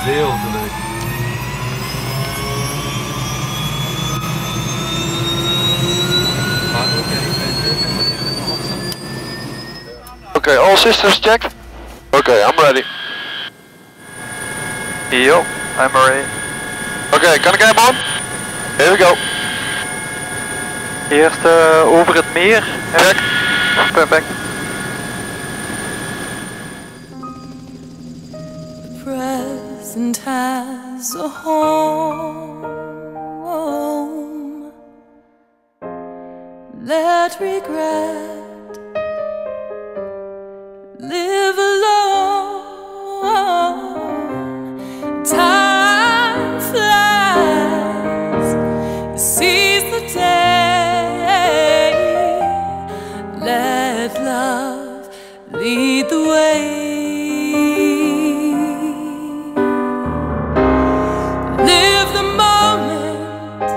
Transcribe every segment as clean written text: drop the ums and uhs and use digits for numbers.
veel te leuk. Okay, all systems checked? Okay, I'm ready. Yo, I'm ready. Okay, can I get on? Here we go. Eerst over het meer. Check. Perfect. The present has a home. Let regret live alone. Time flies, seize the day. Let love lead the way. Live the moment,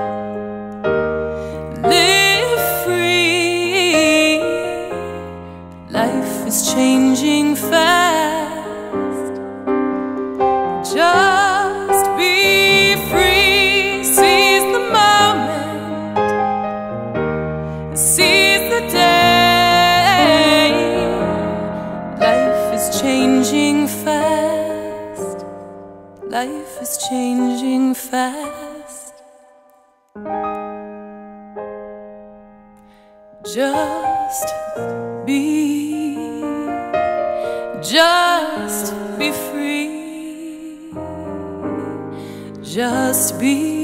live free. Life is changing fast. Just be free. Seize the moment, seize the day. Life is changing fast. Life is changing fast. Just be free. Just be